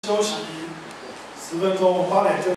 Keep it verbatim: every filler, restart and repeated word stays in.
休息十分钟，八点就。